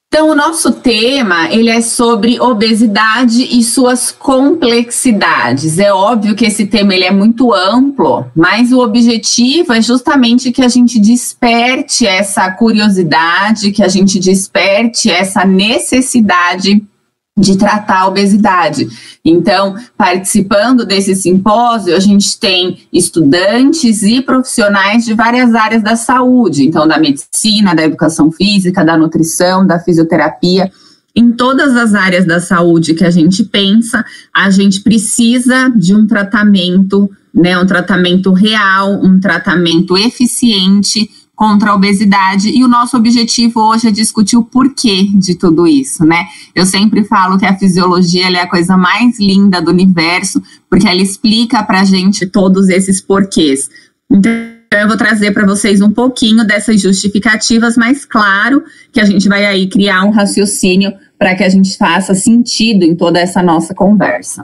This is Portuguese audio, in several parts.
Então, o nosso tema, ele é sobre obesidade e suas complexidades. É óbvio que esse tema ele é muito amplo, mas o objetivo é justamente que a gente desperte essa curiosidade, que a gente desperte essa necessidade de tratar a obesidade. Então, participando desse simpósio, a gente tem estudantes e profissionais de várias áreas da saúde, então da medicina, da educação física, da nutrição, da fisioterapia. Em todas as áreas da saúde que a gente pensa, a gente precisa de um tratamento, né, um tratamento real, um tratamento eficiente contra a obesidade, e o nosso objetivo hoje é discutir o porquê de tudo isso, né? Eu sempre falo que a fisiologia ela é a coisa mais linda do universo, porque ela explica pra gente todos esses porquês. Então, eu vou trazer para vocês um pouquinho dessas justificativas, mas claro que a gente vai aí criar um raciocínio para que a gente faça sentido em toda essa nossa conversa.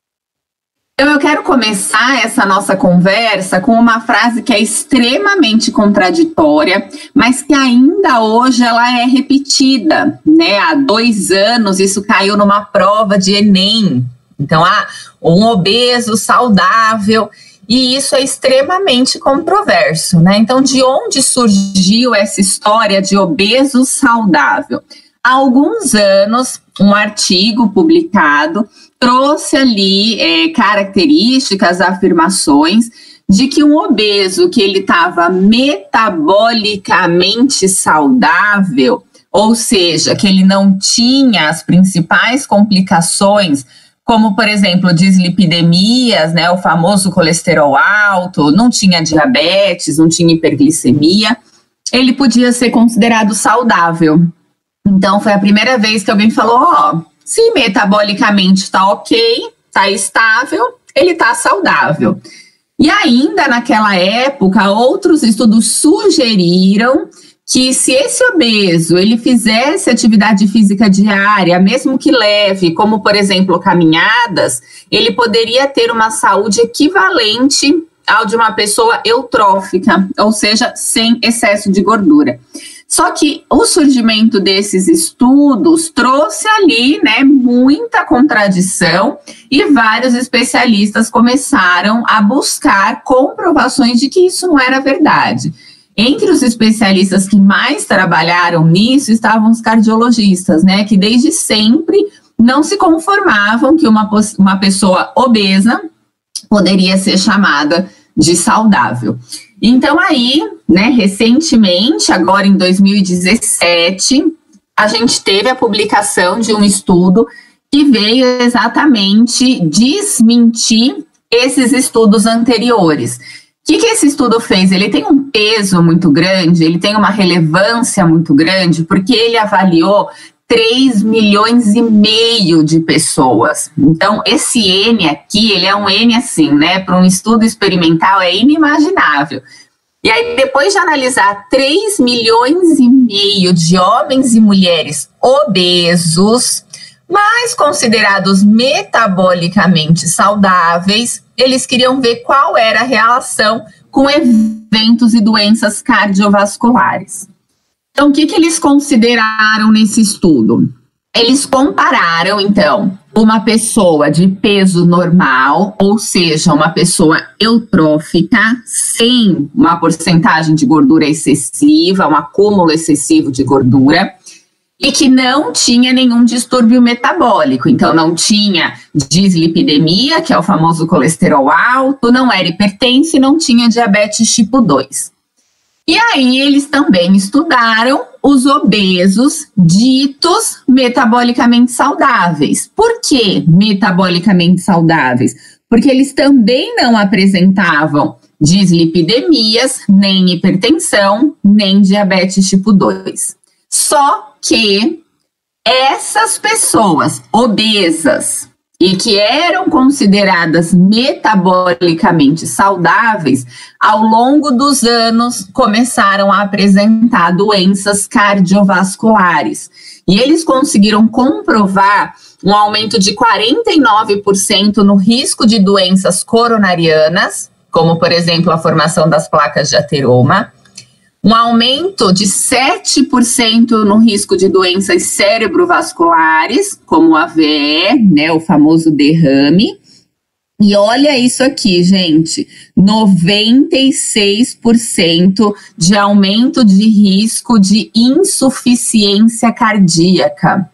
Então, eu quero começar essa nossa conversa com uma frase que é extremamente contraditória, mas que ainda hoje ela é repetida, né? Há 2 anos isso caiu numa prova de Enem. Então, um obeso saudável, e isso é extremamente controverso, né? Então, de onde surgiu essa história de obeso saudável? Há alguns anos, um artigo publicado trouxe ali características, afirmações de que um obeso que ele estava metabolicamente saudável, ou seja, que ele não tinha as principais complicações, como, por exemplo, dislipidemias, né, o famoso colesterol alto, não tinha diabetes, não tinha hiperglicemia, ele podia ser considerado saudável. Então, foi a primeira vez que alguém falou, se metabolicamente está ok, está estável, ele está saudável. E ainda naquela época, outros estudos sugeriram que se esse obeso ele fizesse atividade física diária, mesmo que leve, como por exemplo caminhadas, ele poderia ter uma saúde equivalente ao de uma pessoa eutrófica, ou seja, sem excesso de gordura. Só que o surgimento desses estudos trouxe ali, né, muita contradição, e vários especialistas começaram a buscar comprovações de que isso não era verdade. Entre os especialistas que mais trabalharam nisso estavam os cardiologistas, né, que desde sempre não se conformavam que uma pessoa obesa poderia ser chamada de saudável. Então aí, né, recentemente, agora em 2017, a gente teve a publicação de um estudo que veio exatamente desmentir esses estudos anteriores. O que esse estudo fez? Ele tem um peso muito grande, ele tem uma relevância muito grande, porque ele avaliou 3,5 milhões de pessoas. Então, esse N aqui, ele é um N assim, né? Para um estudo experimental é inimaginável. E aí, depois de analisar 3,5 milhões de homens e mulheres obesos, mas considerados metabolicamente saudáveis, eles queriam ver qual era a relação com eventos e doenças cardiovasculares. Então, o que eles consideraram nesse estudo? Eles compararam, então, uma pessoa de peso normal, ou seja, uma pessoa eutrófica, sem uma porcentagem de gordura excessiva, um acúmulo excessivo de gordura, e que não tinha nenhum distúrbio metabólico. Então, não tinha dislipidemia, que é o famoso colesterol alto, não era hipertenso e não tinha diabetes tipo 2. E aí eles também estudaram os obesos ditos metabolicamente saudáveis. Por que metabolicamente saudáveis? Porque eles também não apresentavam dislipidemias, nem hipertensão, nem diabetes tipo 2. Só que essas pessoas obesas e que eram consideradas metabolicamente saudáveis, ao longo dos anos começaram a apresentar doenças cardiovasculares. E eles conseguiram comprovar um aumento de 49% no risco de doenças coronarianas, como, por exemplo, a formação das placas de ateroma, um aumento de 7% no risco de doenças cerebrovasculares, como o AVE, né, o famoso derrame. E olha isso aqui, gente, 96% de aumento de risco de insuficiência cardíaca,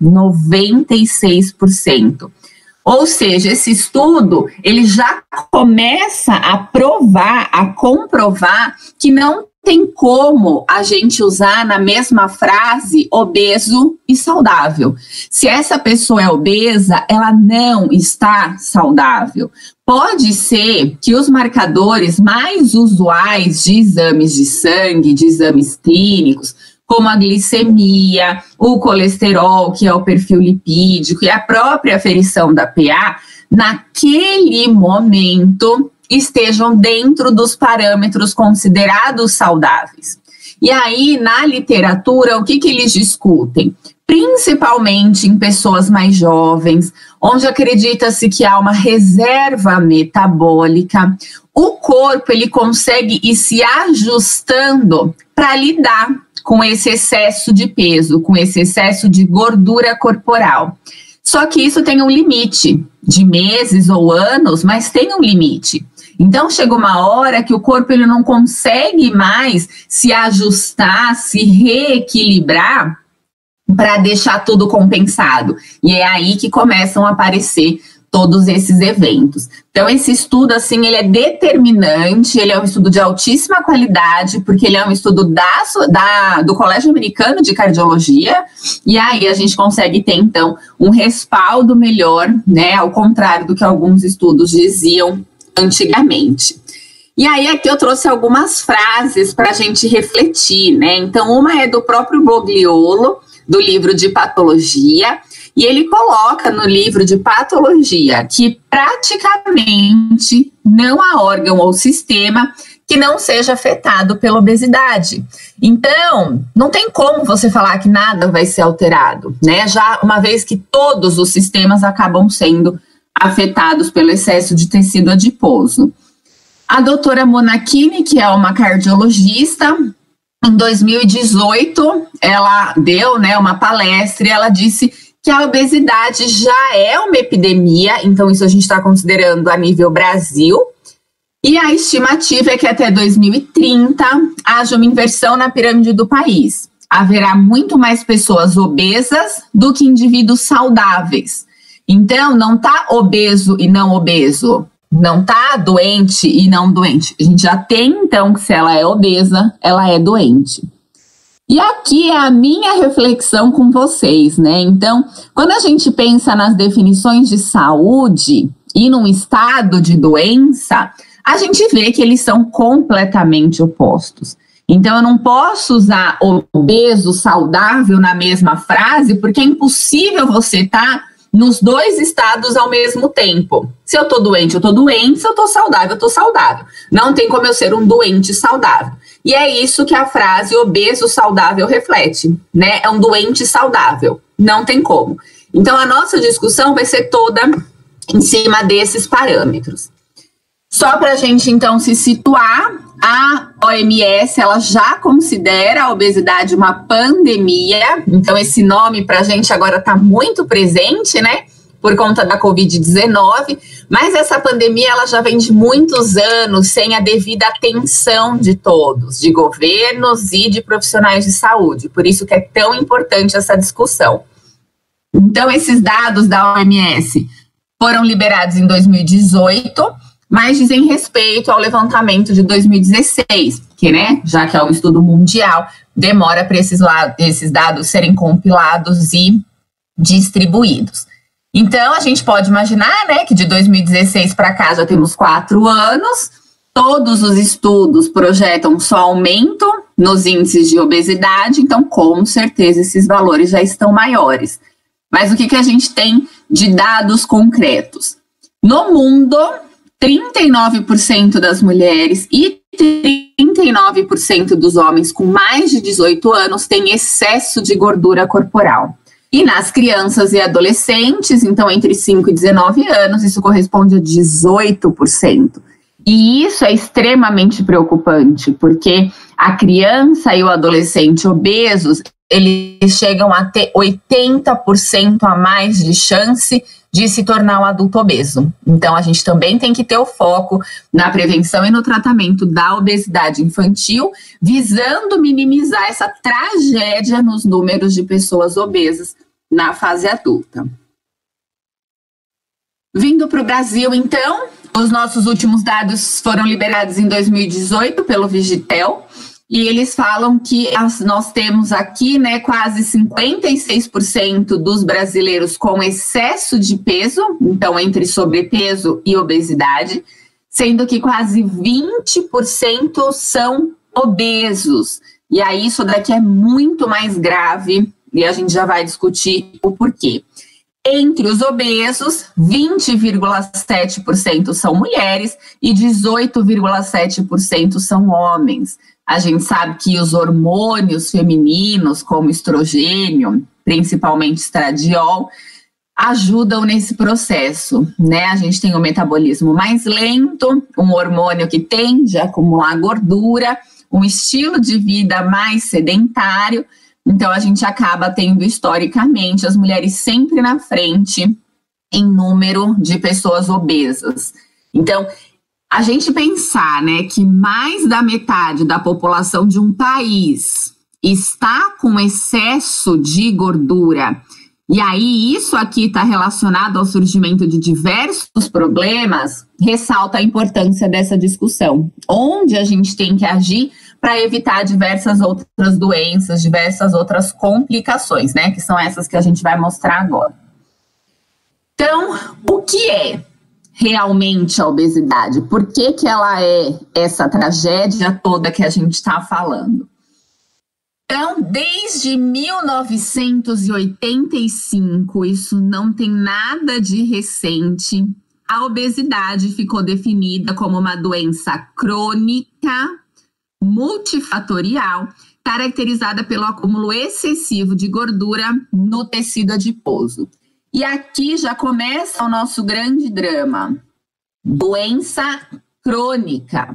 96%. Ou seja, esse estudo, ele já começa a provar, a comprovar que não tem como a gente usar na mesma frase obeso e saudável. Se essa pessoa é obesa, ela não está saudável. Pode ser que os marcadores mais usuais de exames de sangue, de exames clínicos, como a glicemia, o colesterol, que é o perfil lipídico, e a própria aferição da PA, naquele momento estejam dentro dos parâmetros considerados saudáveis. E aí, na literatura, o que eles discutem? Principalmente em pessoas mais jovens, onde acredita-se que há uma reserva metabólica, o corpo ele consegue ir se ajustando para lidar com esse excesso de peso, com esse excesso de gordura corporal. Só que isso tem um limite de meses ou anos, mas tem um limite. Então, chega uma hora que o corpo ele não consegue mais se ajustar, se reequilibrar para deixar tudo compensado. E é aí que começam a aparecer todos esses eventos. Então, esse estudo, assim, ele é determinante, ele é um estudo de altíssima qualidade, porque ele é um estudo do Colégio Americano de Cardiologia, e aí a gente consegue ter, então, um respaldo melhor, né, ao contrário do que alguns estudos diziam antigamente. E aí aqui eu trouxe algumas frases para a gente refletir, né? Então, uma é do próprio Bogliolo, do livro de patologia, e ele coloca no livro de patologia que praticamente não há órgão ou sistema que não seja afetado pela obesidade. Então, não tem como você falar que nada vai ser alterado, né? Já uma vez que todos os sistemas acabam sendo afetados pelo excesso de tecido adiposo. A doutora Monachini, que é uma cardiologista, em 2018, ela deu, né, uma palestra e ela disse que a obesidade já é uma epidemia, então isso a gente está considerando a nível Brasil, e a estimativa é que até 2030 haja uma inversão na pirâmide do país. Haverá muito mais pessoas obesas do que indivíduos saudáveis. Então, não está obeso e não obeso, não está doente e não doente. A gente já tem, então, que se ela é obesa, ela é doente. E aqui é a minha reflexão com vocês, né? Então, quando a gente pensa nas definições de saúde e num estado de doença, a gente vê que eles são completamente opostos. Então, eu não posso usar obeso, saudável na mesma frase, porque é impossível você estar nos dois estados ao mesmo tempo. Se eu tô doente, eu tô doente. Se eu tô saudável, eu tô saudável. Não tem como eu ser um doente saudável. E é isso que a frase obeso saudável reflete, né? É um doente saudável. Não tem como. Então, a nossa discussão vai ser toda em cima desses parâmetros. Só para a gente, então, se situar, a OMS, ela já considera a obesidade uma pandemia, então esse nome para a gente agora está muito presente, né, por conta da Covid-19, mas essa pandemia, ela já vem de muitos anos, sem a devida atenção de todos, de governos e de profissionais de saúde, por isso que é tão importante essa discussão. Então, esses dados da OMS foram liberados em 2018, mas dizem respeito ao levantamento de 2016, que, né, já que é um estudo mundial, demora para esses dados serem compilados e distribuídos. Então, a gente pode imaginar, né, que de 2016 para cá já temos 4 anos, todos os estudos projetam só aumento nos índices de obesidade, então, com certeza, esses valores já estão maiores. Mas o que a gente tem de dados concretos? No mundo, 39% das mulheres e 39% dos homens com mais de 18 anos têm excesso de gordura corporal. E nas crianças e adolescentes, então entre 5 e 19 anos, isso corresponde a 18%. E isso é extremamente preocupante, porque a criança e o adolescente obesos, eles chegam a ter 80% a mais de chance de se tornar um adulto obeso. Então, a gente também tem que ter o foco na prevenção e no tratamento da obesidade infantil, visando minimizar essa tragédia nos números de pessoas obesas na fase adulta. Vindo para o Brasil, então, os nossos últimos dados foram liberados em 2018 pelo Vigitel, e eles falam que nós temos aqui, né, quase 56% dos brasileiros com excesso de peso, então entre sobrepeso e obesidade, sendo que quase 20% são obesos. E aí isso daqui é muito mais grave, e a gente já vai discutir o porquê. Entre os obesos, 20,7% são mulheres e 18,7% são homens. A gente sabe que os hormônios femininos, como estrogênio, principalmente estradiol, ajudam nesse processo, né? A gente tem um metabolismo mais lento, um hormônio que tende a acumular gordura, um estilo de vida mais sedentário. Então, a gente acaba tendo, historicamente, as mulheres sempre na frente em número de pessoas obesas. Então, a gente pensar, né, que mais da metade da população de um país está com excesso de gordura, e aí isso aqui está relacionado ao surgimento de diversos problemas, ressalta a importância dessa discussão, onde a gente tem que agir para evitar diversas outras doenças, diversas outras complicações, né, que são essas que a gente vai mostrar agora. Então, o que é realmente a obesidade? Por que que ela é essa tragédia toda que a gente está falando? Então, desde 1985, isso não tem nada de recente, a obesidade ficou definida como uma doença crônica, multifatorial, caracterizada pelo acúmulo excessivo de gordura no tecido adiposo. E aqui já começa o nosso grande drama. Doença crônica.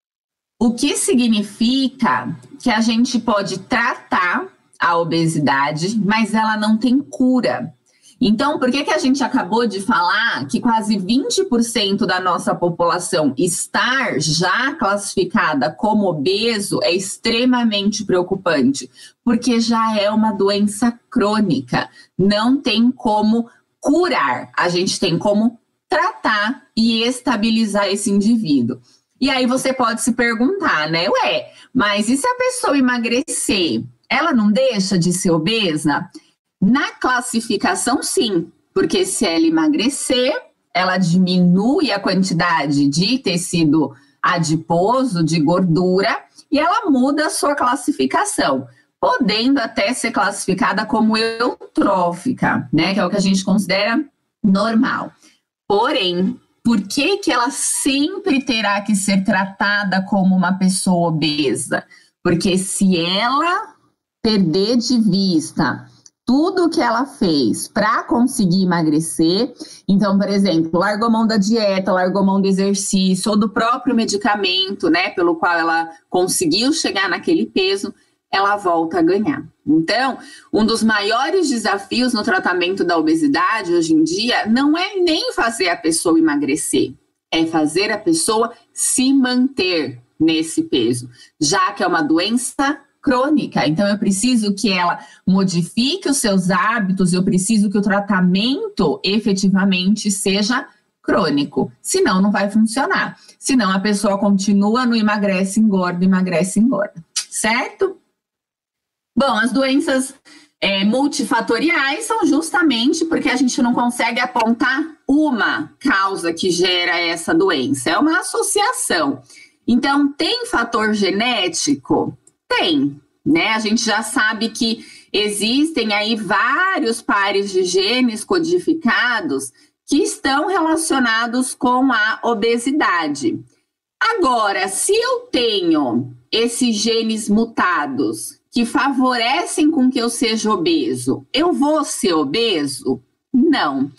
O que significa que a gente pode tratar a obesidade, mas ela não tem cura. Então, por que que a gente acabou de falar que quase 20% da nossa população estar já classificada como obeso é extremamente preocupante? Porque já é uma doença crônica, não tem como curar, a gente tem como tratar e estabilizar esse indivíduo. E aí você pode se perguntar, né? Ué, mas e se a pessoa emagrecer, ela não deixa de ser obesa? Na classificação, sim, porque se ela emagrecer, ela diminui a quantidade de tecido adiposo, de gordura, e ela muda a sua classificação, podendo até ser classificada como eutrófica, né? Que é o que a gente considera normal. Porém, por que que ela sempre terá que ser tratada como uma pessoa obesa? Porque se ela perder de vista tudo que ela fez para conseguir emagrecer, então, por exemplo, largou mão da dieta, largou mão do exercício ou do próprio medicamento, né, pelo qual ela conseguiu chegar naquele peso, ela volta a ganhar. Então, um dos maiores desafios no tratamento da obesidade hoje em dia não é nem fazer a pessoa emagrecer, é fazer a pessoa se manter nesse peso, já que é uma doença crônica. Então, eu preciso que ela modifique os seus hábitos, eu preciso que o tratamento efetivamente seja crônico, senão não vai funcionar. Senão a pessoa continua no emagrece, engorda, certo? Bom, as doenças multifatoriais são justamente porque a gente não consegue apontar uma causa que gera essa doença, é uma associação. Então, tem fator genético? Tem, né? A gente já sabe que existem aí vários pares de genes codificados que estão relacionados com a obesidade. Agora, se eu tenho esses genes mutados que favorecem com que eu seja obeso, eu vou ser obeso? Não.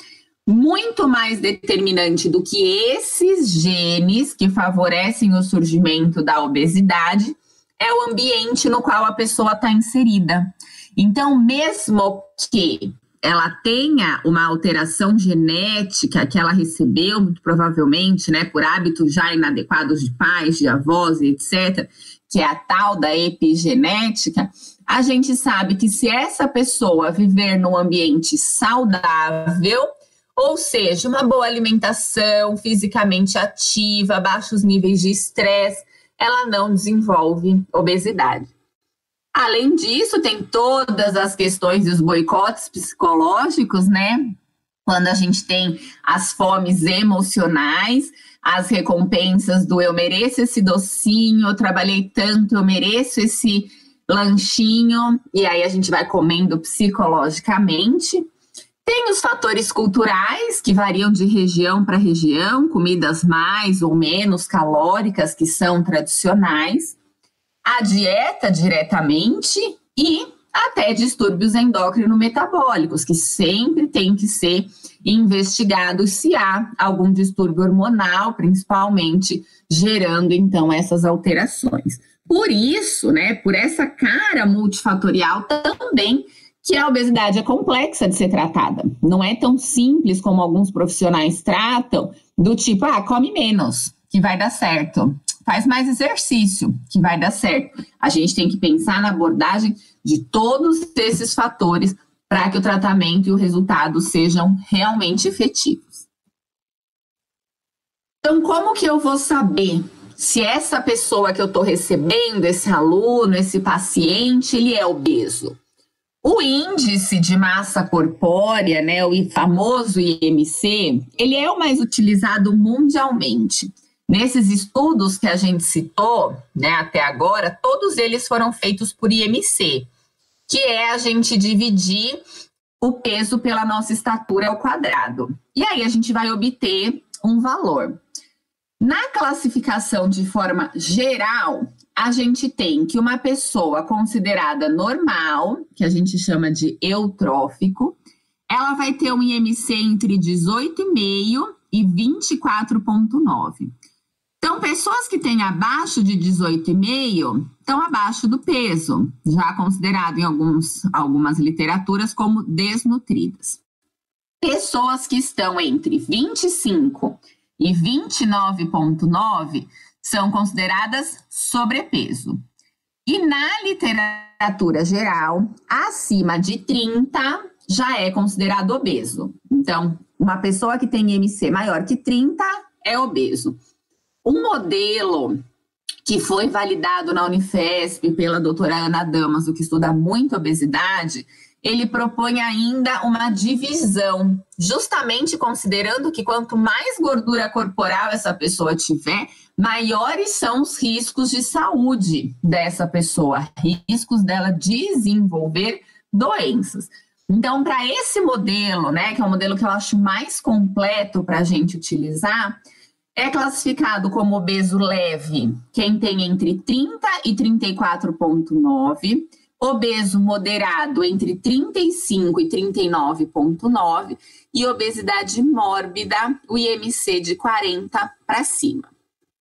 muito mais determinante do que esses genes que favorecem o surgimento da obesidade é o ambiente no qual a pessoa está inserida. Então, mesmo que ela tenha uma alteração genética que ela recebeu, muito provavelmente, né, por hábitos já inadequados de pais, de avós, etc., que é a tal da epigenética, a gente sabe que se essa pessoa viver num ambiente saudável, ou seja, uma boa alimentação, fisicamente ativa, baixos níveis de estresse, ela não desenvolve obesidade. Além disso, tem todas as questões dos boicotes psicológicos, né? Quando a gente tem as fomes emocionais, as recompensas do eu mereço esse docinho, eu trabalhei tanto, eu mereço esse lanchinho, e aí a gente vai comendo psicologicamente. Tem os fatores culturais, que variam de região para região, comidas mais ou menos calóricas, que são tradicionais. A dieta diretamente e até distúrbios endócrino-metabólicos, que sempre tem que ser investigados se há algum distúrbio hormonal, principalmente, gerando, então, essas alterações. Por isso, né, por essa cara multifatorial também, que a obesidade é complexa de ser tratada. Não é tão simples como alguns profissionais tratam, do tipo, come menos, que vai dar certo. Faz mais exercício, que vai dar certo. A gente tem que pensar na abordagem de todos esses fatores para que o tratamento e o resultado sejam realmente efetivos. Então, como que eu vou saber se essa pessoa que eu estou recebendo, esse aluno, esse paciente, ele é obeso? O índice de massa corpórea, né, o famoso IMC, ele é o mais utilizado mundialmente. Nesses estudos que a gente citou, né, até agora, todos eles foram feitos por IMC, que é a gente dividir o peso pela nossa estatura ao quadrado. E aí a gente vai obter um valor. Na classificação de forma geral, a gente tem que uma pessoa considerada normal, que a gente chama de eutrófico, ela vai ter um IMC entre 18,5 e 24,9. Então, pessoas que têm abaixo de 18,5 estão abaixo do peso, já considerado em algumas literaturas como desnutridas. Pessoas que estão entre 25 e 29,9 são consideradas sobrepeso. E na literatura geral, acima de 30 já é considerado obeso. Então, uma pessoa que tem IMC maior que 30 é obeso. Um modelo que foi validado na Unifesp pela doutora Ana Damaso, que estuda muito obesidade, ele propõe ainda uma divisão, justamente considerando que quanto mais gordura corporal essa pessoa tiver, maiores são os riscos de saúde dessa pessoa, riscos dela desenvolver doenças. Então, para esse modelo, né, que é o modelo que eu acho mais completo para a gente utilizar, é classificado como obeso leve quem tem entre 30 e 34,9, obeso moderado entre 35 e 39,9 e obesidade mórbida, o IMC de 40 para cima.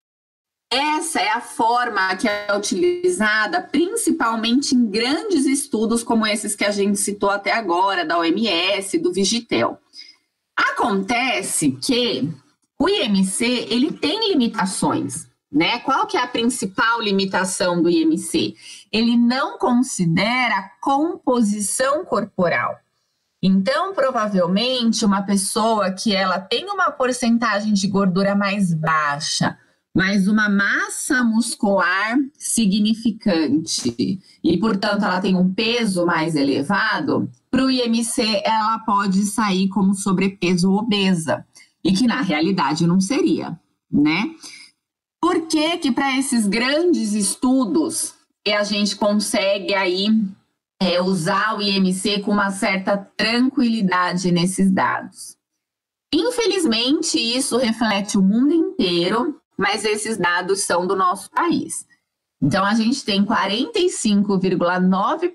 Essa é a forma que é utilizada principalmente em grandes estudos como esses que a gente citou até agora, da OMS, do Vigitel. Acontece que o IMC, ele tem limitações, né? Qual que é a principal limitação do IMC? Ele não considera composição corporal. Então, provavelmente, uma pessoa que ela tem uma porcentagem de gordura mais baixa, mas uma massa muscular significante e, portanto, ela tem um peso mais elevado, para o IMC ela pode sair como sobrepeso ou obesa. E que na realidade não seria, né? Por que para esses grandes estudos a gente consegue aí usar o IMC com uma certa tranquilidade nesses dados? Infelizmente, isso reflete o mundo inteiro, mas esses dados são do nosso país. Então, a gente tem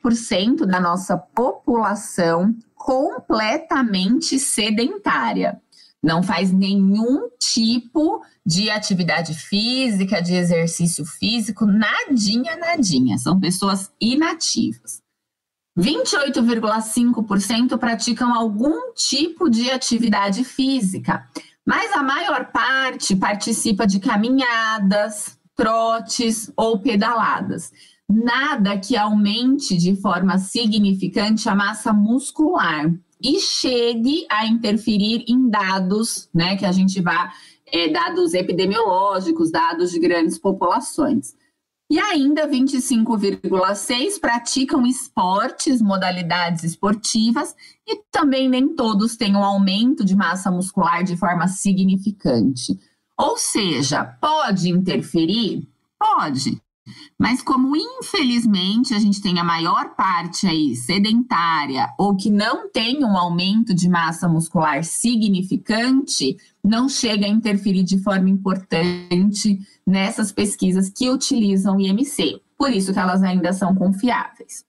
45,9% da nossa população completamente sedentária. não faz nenhum tipo de atividade física, de exercício físico, nadinha, nadinha. São pessoas inativas. 28,5% praticam algum tipo de atividade física, mas a maior parte participa de caminhadas, trotes ou pedaladas. Nada que aumente de forma significante a massa muscular e chegue a interferir em dados, né, que a gente vai, dados epidemiológicos, dados de grandes populações. E ainda 25,6% praticam esportes, modalidades esportivas, e também nem todos têm um aumento de massa muscular de forma significante. Ou seja, pode interferir? Pode. Mas como infelizmente a gente tem a maior parte aí sedentária ou que não tem um aumento de massa muscular significante, não chega a interferir de forma importante nessas pesquisas que utilizam o IMC. Por isso que elas ainda são confiáveis.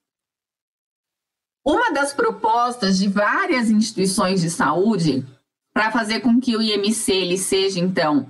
Uma das propostas de várias instituições de saúde para fazer com que o IMC ele seja, então,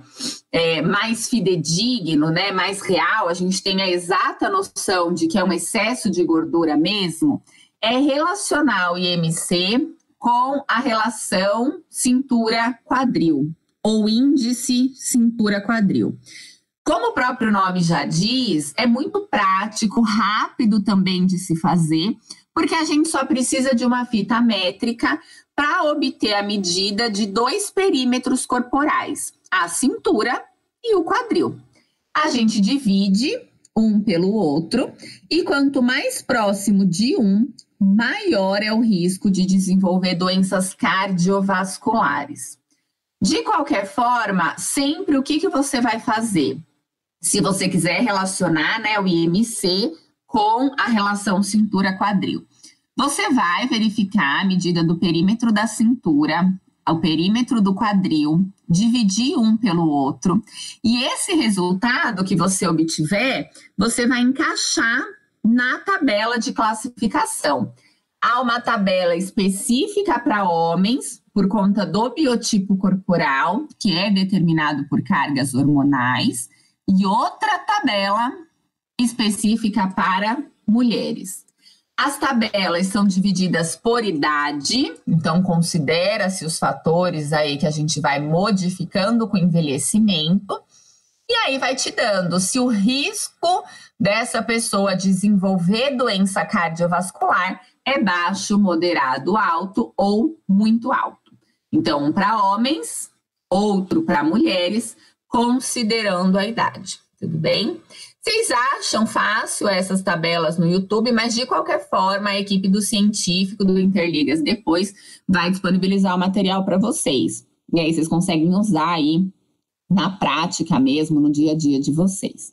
mais fidedigno, né, mais real, a gente tem a exata noção de que é um excesso de gordura mesmo, é relacionar o IMC com a relação cintura-quadril, ou índice cintura-quadril. Como o próprio nome já diz, é muito prático, rápido também de se fazer, porque a gente só precisa de uma fita métrica para obter a medida de 2 perímetros corporais, a cintura e o quadril. A gente divide um pelo outro e quanto mais próximo de um, maior é o risco de desenvolver doenças cardiovasculares. De qualquer forma, sempre o que você vai fazer? Se você quiser relacionar, né, o IMC com a relação cintura-quadril. Você vai verificar a medida do perímetro da cintura, o perímetro do quadril, dividir um pelo outro, e esse resultado que você obtiver, você vai encaixar na tabela de classificação. Há uma tabela específica para homens, por conta do biotipo corporal, que é determinado por cargas hormonais, e outra tabela específica para mulheres. As tabelas são divididas por idade, então considera-se os fatores aí que a gente vai modificando com o envelhecimento, e aí vai te dando se o risco dessa pessoa desenvolver doença cardiovascular é baixo, moderado, alto ou muito alto. Então, um para homens, outro para mulheres, considerando a idade, tudo bem? Vocês acham fácil essas tabelas no YouTube, mas de qualquer forma a equipe do científico do Interligas depois vai disponibilizar o material para vocês. E aí vocês conseguem usar aí na prática mesmo, no dia a dia de vocês.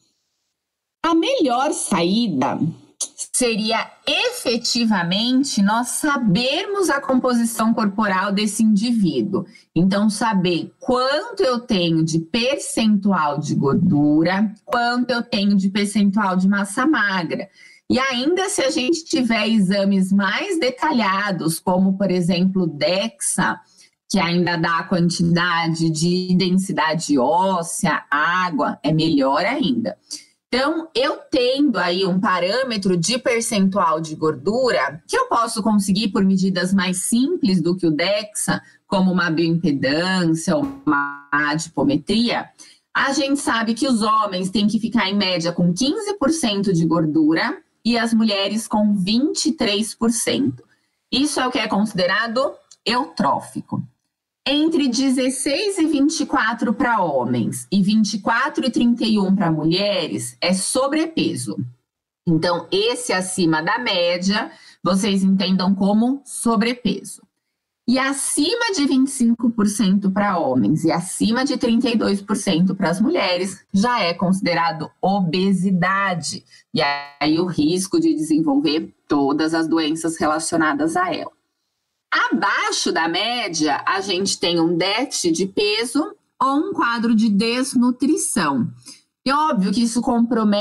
A melhor saída seria efetivamente nós sabermos a composição corporal desse indivíduo. Então, saber quanto eu tenho de percentual de gordura, quanto eu tenho de percentual de massa magra. E ainda se a gente tiver exames mais detalhados, como, por exemplo, DEXA, que ainda dá a quantidade de densidade óssea, água, é melhor ainda. Então, eu tendo aí um parâmetro de percentual de gordura, que eu posso conseguir por medidas mais simples do que o DEXA, como uma bioimpedância, uma adipometria, a gente sabe que os homens têm que ficar em média com 15% de gordura e as mulheres com 23%. Isso é o que é considerado eutrófico. Entre 16 e 24 para homens e 24 e 31 para mulheres é sobrepeso. Então, esse acima da média, vocês entendam como sobrepeso. E acima de 25% para homens e acima de 32% para as mulheres, já é considerado obesidade. E aí o risco de desenvolver todas as doenças relacionadas a ela. Abaixo da média, a gente tem um déficit de peso ou um quadro de desnutrição. E óbvio que isso compromete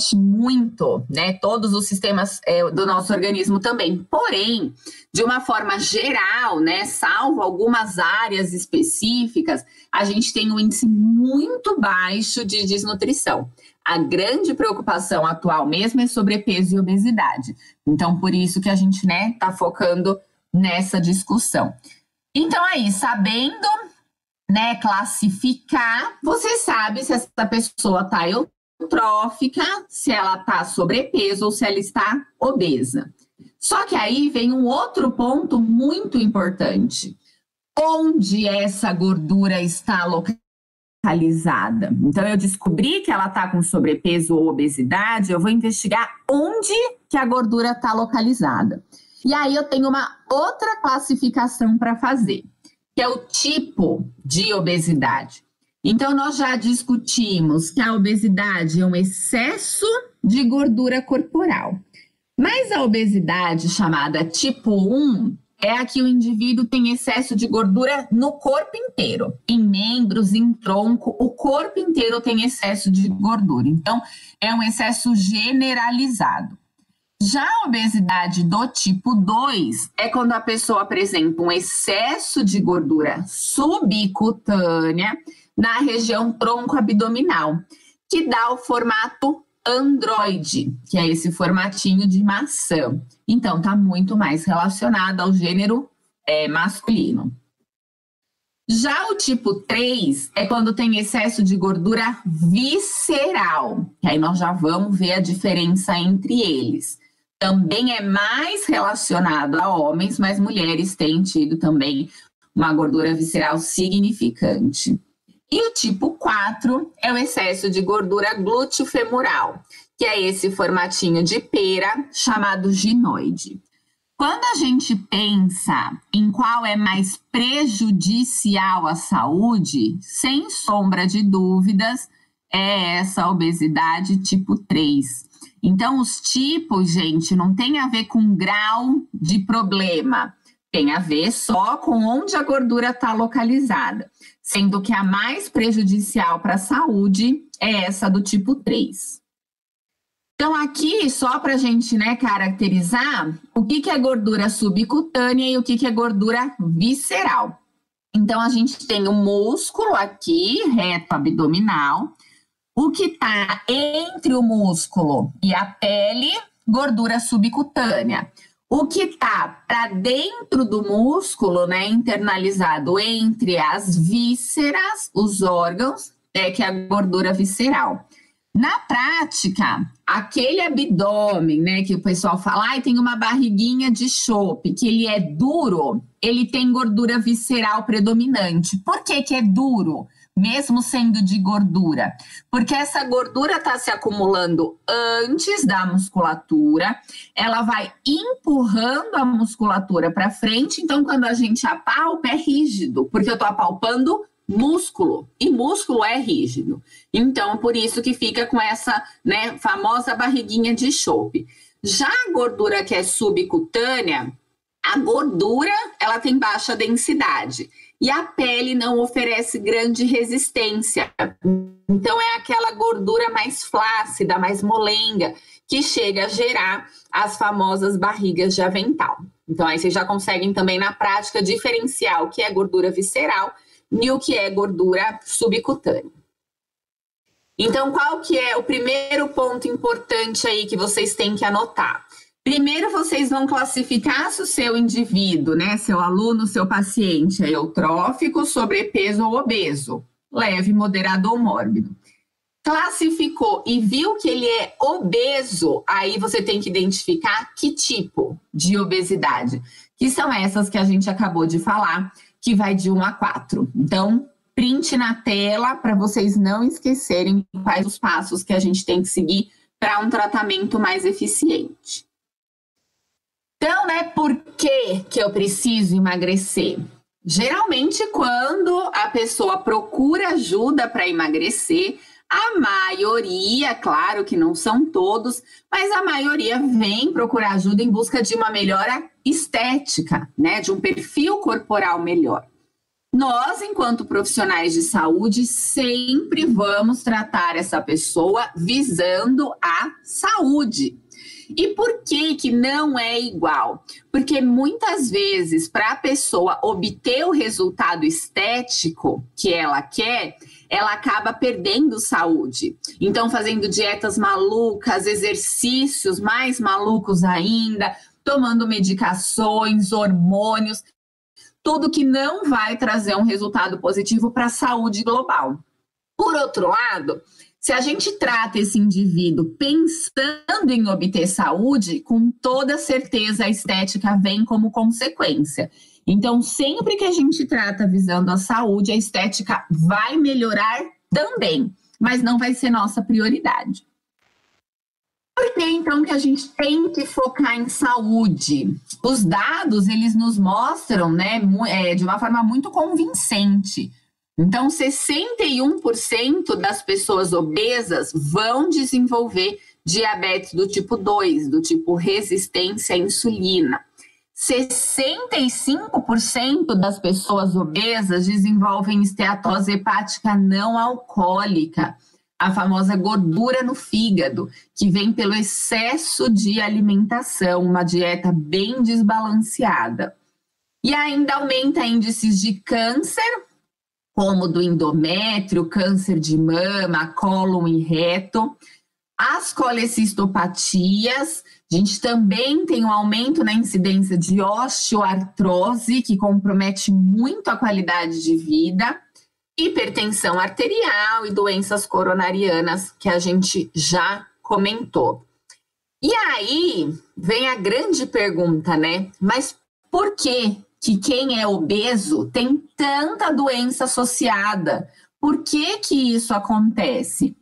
muito, né, todos os sistemas do nosso organismo também. Porém, de uma forma geral, né, salvo algumas áreas específicas, a gente tem um índice muito baixo de desnutrição. A grande preocupação atual mesmo é sobrepeso e obesidade. Então, por isso que a gente, né, tá focando nessa discussão. Então, aí, sabendo, né, classificar, você sabe se essa pessoa tá eutrófica, se ela tá sobrepeso ou se ela está obesa. Só que aí vem um outro ponto muito importante. Onde essa gordura está localizada? Então, eu descobri que ela está com sobrepeso ou obesidade, eu vou investigar onde que a gordura está localizada. E aí eu tenho uma outra classificação para fazer, que é o tipo de obesidade. Então, nós já discutimos que a obesidade é um excesso de gordura corporal. Mas a obesidade chamada tipo 1 é a que o indivíduo tem excesso de gordura no corpo inteiro. Em membros, em tronco, o corpo inteiro tem excesso de gordura. Então, é um excesso generalizado. Já a obesidade do tipo 2 é quando a pessoa apresenta um excesso de gordura subcutânea na região tronco-abdominal, que dá o formato androide, que é esse formatinho de maçã. Então, está muito mais relacionado ao gênero masculino. Já o tipo 3 é quando tem excesso de gordura visceral, que aí nós já vamos ver a diferença entre eles. Também é mais relacionado a homens, mas mulheres têm tido também uma gordura visceral significante. E o tipo 4 é o excesso de gordura glúteo-femoral, que é esse formatinho de pera chamado ginoide. Quando a gente pensa em qual é mais prejudicial à saúde, sem sombra de dúvidas, é essa obesidade tipo 3. Então, os tipos, gente, não tem a ver com grau de problema, tem a ver só com onde a gordura está localizada, sendo que a mais prejudicial para a saúde é essa do tipo 3. Então, aqui, só para a gente, né, caracterizar o que é gordura subcutânea e o que é gordura visceral. Então, a gente tem o músculo aqui, reto abdominal. O que está entre o músculo e a pele, gordura subcutânea. O que está para dentro do músculo, né, internalizado entre as vísceras, os órgãos, que é a gordura visceral. Na prática, aquele abdômen, né, que o pessoal fala, tem uma barriguinha de chope, que ele é duro, ele tem gordura visceral predominante. Por que que é duro? Mesmo sendo de gordura, porque essa gordura está se acumulando antes da musculatura, ela vai empurrando a musculatura para frente, então quando a gente apalpa é rígido, porque eu estou apalpando músculo, e músculo é rígido, então por isso que fica com essa, né, famosa barriguinha de chope. Já a gordura que é subcutânea, a gordura ela tem baixa densidade, e a pele não oferece grande resistência. Então, é aquela gordura mais flácida, mais molenga, que chega a gerar as famosas barrigas de avental. Então, aí vocês já conseguem também, na prática, diferenciar o que é gordura visceral e o que é gordura subcutânea. Então, qual que é o primeiro ponto importante aí que vocês têm que anotar? Primeiro, vocês vão classificar se o seu indivíduo, né, seu aluno, seu paciente é eutrófico, sobrepeso ou obeso, leve, moderado ou mórbido. Classificou e viu que ele é obeso, aí você tem que identificar que tipo de obesidade, que são essas que a gente acabou de falar, que vai de 1 a 4. Então, print na tela para vocês não esquecerem quais os passos que a gente tem que seguir para um tratamento mais eficiente. Então, né, por que eu preciso emagrecer? Geralmente, quando a pessoa procura ajuda para emagrecer, a maioria, claro que não são todos, mas a maioria vem procurar ajuda em busca de uma melhora estética, né, de um perfil corporal melhor. Nós, enquanto profissionais de saúde, sempre vamos tratar essa pessoa visando a saúde. E por que que não é igual? Porque muitas vezes, para a pessoa obter o resultado estético que ela quer, ela acaba perdendo saúde. Então, fazendo dietas malucas, exercícios mais malucos ainda, tomando medicações, hormônios, tudo que não vai trazer um resultado positivo para a saúde global. Por outro lado, se a gente trata esse indivíduo pensando em obter saúde, com toda certeza a estética vem como consequência. Então, sempre que a gente trata visando a saúde, a estética vai melhorar também, mas não vai ser nossa prioridade. Por que, então, que a gente tem que focar em saúde? Os dados, eles nos mostram, né, de uma forma muito convincente. Então, 61% das pessoas obesas vão desenvolver diabetes do tipo 2, do tipo resistência à insulina. 65% das pessoas obesas desenvolvem esteatose hepática não alcoólica, a famosa gordura no fígado, que vem pelo excesso de alimentação, uma dieta bem desbalanceada. E ainda aumenta índices de câncer, como do endométrio, câncer de mama, cólon e reto. As colecistopatias, a gente também tem um aumento na incidência de osteoartrose, que compromete muito a qualidade de vida, hipertensão arterial e doenças coronarianas, que a gente já comentou. E aí vem a grande pergunta, né? Mas por que quem é obeso tem tanta doença associada? Por que que isso acontece?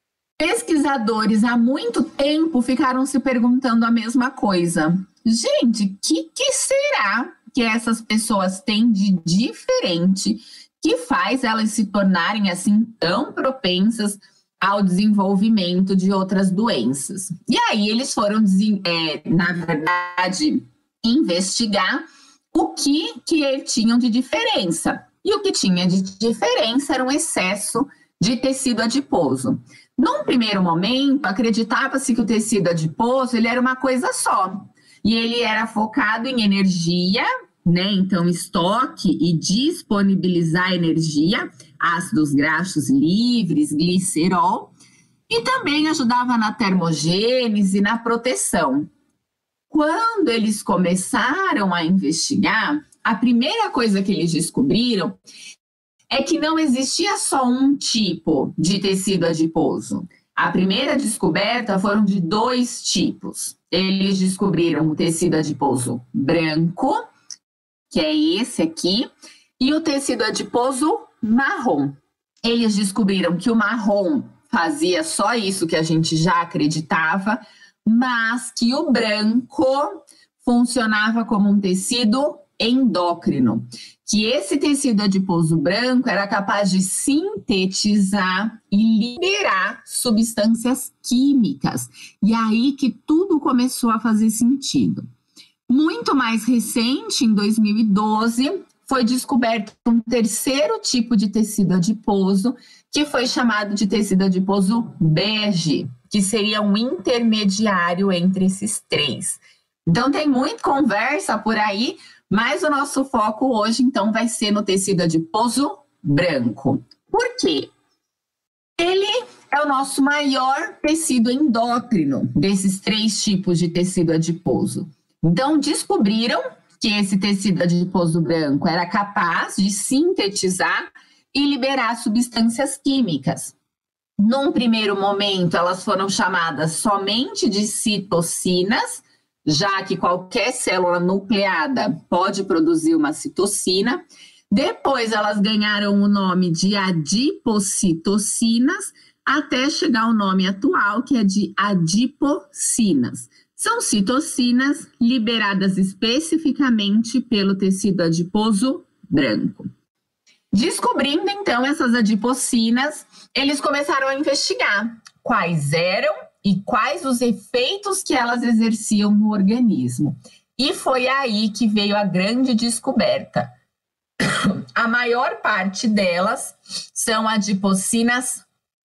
Pesquisadores há muito tempo ficaram se perguntando a mesma coisa. Gente, o que será que essas pessoas têm de diferente que faz elas se tornarem assim tão propensas ao desenvolvimento de outras doenças? E aí eles foram, na verdade, investigar o que tinham de diferença. E o que tinha de diferença era um excesso de tecido adiposo. Num primeiro momento, acreditava-se que o tecido adiposo ele era uma coisa só. E ele era focado em energia, né? Então, estoque e disponibilizar energia, ácidos graxos livres, glicerol, e também ajudava na termogênese e na proteção. Quando eles começaram a investigar, a primeira coisa que eles descobriram é que não existia só um tipo de tecido adiposo. A primeira descoberta foram de 2 tipos. Eles descobriram o tecido adiposo branco, que é esse aqui, e o tecido adiposo marrom. Eles descobriram que o marrom fazia só isso que a gente já acreditava, mas que o branco funcionava como um tecido endócrino, que esse tecido adiposo branco era capaz de sintetizar e liberar substâncias químicas. E aí que tudo começou a fazer sentido. Muito mais recente, em 2012, foi descoberto um terceiro tipo de tecido adiposo, que foi chamado de tecido adiposo bege, que seria um intermediário entre esses 3. Então, tem muita conversa por aí, mas o nosso foco hoje, então, vai ser no tecido adiposo branco. Por quê? Ele é o nosso maior tecido endócrino desses 3 tipos de tecido adiposo. Então, descobriram que esse tecido adiposo branco era capaz de sintetizar e liberar substâncias químicas. Num primeiro momento, elas foram chamadas somente de citocinas, já que qualquer célula nucleada pode produzir uma citocina. Depois, elas ganharam o nome de adipocitocinas, até chegar ao nome atual, que é de adipocinas. São citocinas liberadas especificamente pelo tecido adiposo branco. Descobrindo, então, essas adipocinas, eles começaram a investigar quais eram e quais os efeitos que elas exerciam no organismo. E foi aí que veio a grande descoberta. a maior parte delas são adipocinas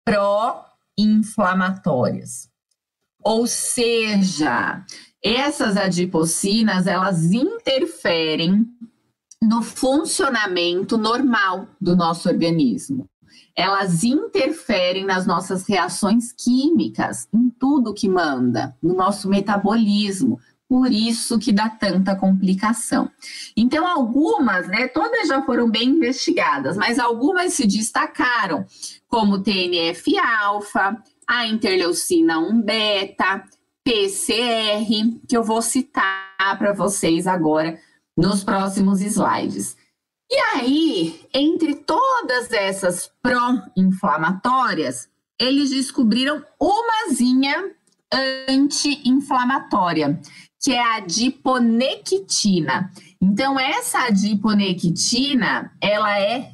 pró-inflamatórias. Ou seja, essas adipocinas, elas interferem no funcionamento normal do nosso organismo. Elas interferem nas nossas reações químicas, em tudo que manda, no nosso metabolismo. Por isso que dá tanta complicação. Então, algumas, né, todas já foram bem investigadas, mas algumas se destacaram, como TNF-alfa, a interleucina 1-beta, PCR, que eu vou citar para vocês agora nos próximos slides. E aí, entre todas essas pró-inflamatórias, eles descobriram umazinha anti-inflamatória, que é a adiponectina. Então, essa adiponectina, ela é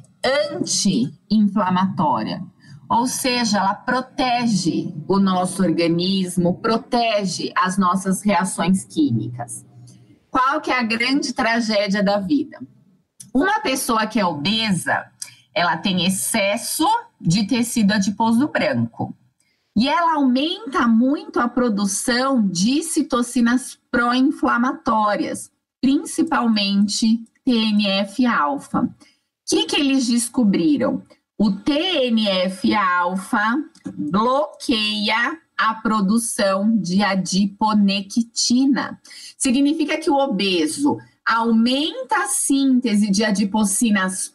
anti-inflamatória. Ou seja, ela protege o nosso organismo, protege as nossas reações químicas. Qual que é a grande tragédia da vida? Uma pessoa que é obesa, ela tem excesso de tecido adiposo branco. E ela aumenta muito a produção de citocinas pró-inflamatórias, principalmente TNF-alfa. O que eles descobriram? O TNF-alfa bloqueia a produção de adiponectina. Significa que o obeso aumenta a síntese de adipocinas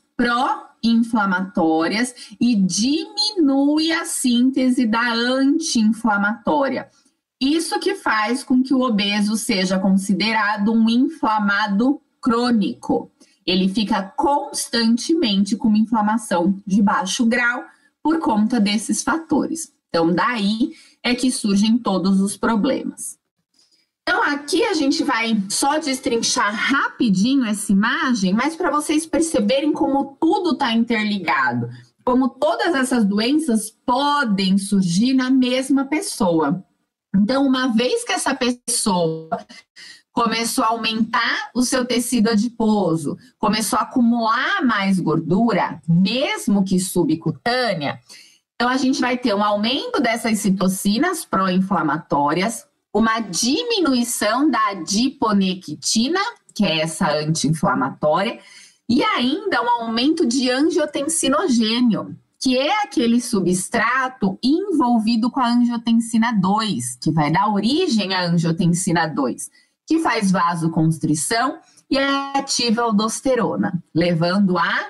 pró-inflamatórias e diminui a síntese da anti-inflamatória. Isso que faz com que o obeso seja considerado um inflamado crônico. Ele fica constantemente com uma inflamação de baixo grau por conta desses fatores. Então, daí é que surgem todos os problemas. Então, aqui a gente vai só destrinchar rapidinho essa imagem, mas para vocês perceberem como tudo está interligado, como todas essas doenças podem surgir na mesma pessoa. Então, uma vez que essa pessoa começou a aumentar o seu tecido adiposo, começou a acumular mais gordura, mesmo que subcutânea, então a gente vai ter um aumento dessas citocinas pró-inflamatórias, uma diminuição da adiponectina, que é essa anti-inflamatória, e ainda um aumento de angiotensinogênio, que é aquele substrato envolvido com a angiotensina 2, que vai dar origem à angiotensina 2, que faz vasoconstrição e ativa a aldosterona, levando à